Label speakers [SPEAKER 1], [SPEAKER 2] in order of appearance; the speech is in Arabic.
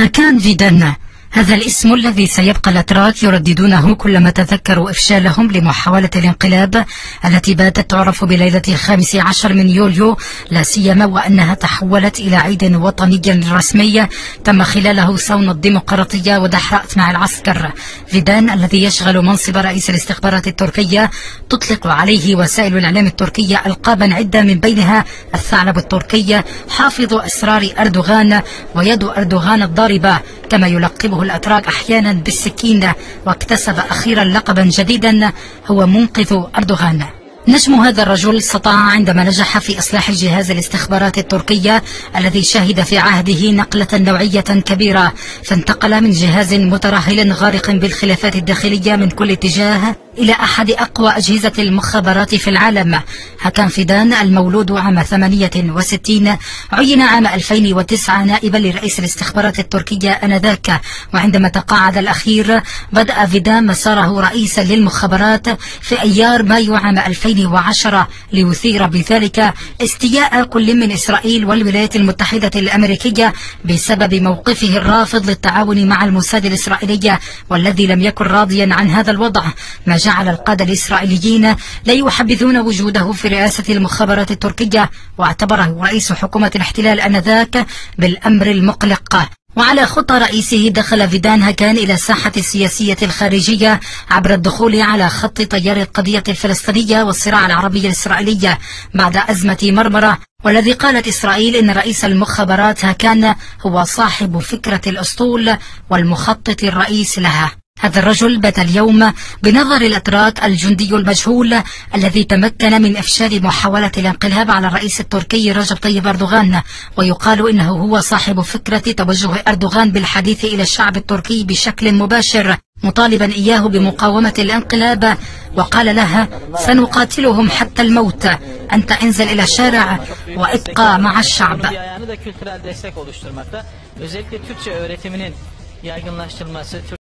[SPEAKER 1] هاكان فيدان، هذا الاسم الذي سيبقى الأتراك يرددونه كلما تذكروا إفشالهم لمحاولة الانقلاب التي باتت تعرف بليلة 15 من يوليو، لا سيما وأنها تحولت إلى عيد وطني رسمي تم خلاله صون الديمقراطية ودحرأت مع العسكر. فيدان الذي يشغل منصب رئيس الاستخبارات التركية تطلق عليه وسائل الإعلام التركية ألقابا عدة، من بينها الثعلب التركي، حافظ أسرار أردوغان، ويد أردوغان الضاربة كما يلقبه الأتراك أحيانا بالسكينة، واكتسب أخيرا لقبا جديدا هو منقذ أردوغان. نجم هذا الرجل استطاع عندما نجح في إصلاح جهاز الاستخبارات التركية الذي شهد في عهده نقلة نوعية كبيرة، فانتقل من جهاز مترهل غارق بالخلافات الداخلية من كل اتجاه إلى أحد أقوى أجهزة المخابرات في العالم. هاكان فيدان المولود عام 68 عين عام 2009 نائبا لرئيس الاستخبارات التركية آنذاك، وعندما تقاعد الأخير بدأ فيدان مساره رئيسا للمخابرات في أيار مايو عام 2010 ليثير بذلك استياء كل من إسرائيل والولايات المتحدة الأمريكية بسبب موقفه الرافض للتعاون مع الموساد الإسرائيلي، والذي لم يكن راضيا عن هذا الوضع، ما جعل القادة الإسرائيليين لا يحبذون وجوده في رئاسة المخابرات التركية، واعتبره رئيس حكومة الاحتلال آنذاك بالأمر المقلق. وعلى خطى رئيسه دخل فيدان هاكان إلى الساحة السياسية الخارجية عبر الدخول على خط تيار القضية الفلسطينية والصراع العربي الإسرائيلي بعد أزمة مرمرة، والذي قالت إسرائيل إن رئيس المخابرات هاكان هو صاحب فكرة الأسطول والمخطط الرئيس لها. هذا الرجل بات اليوم بنظر الأتراك الجندي المجهول الذي تمكن من إفشال محاولة الانقلاب على الرئيس التركي رجب طيب أردوغان، ويقال إنه هو صاحب فكرة توجه أردوغان بالحديث إلى الشعب التركي بشكل مباشر، مطالبا إياه بمقاومة الانقلاب، وقال لها: سنقاتلهم حتى الموت، أنت انزل إلى الشارع وابقى مع الشعب.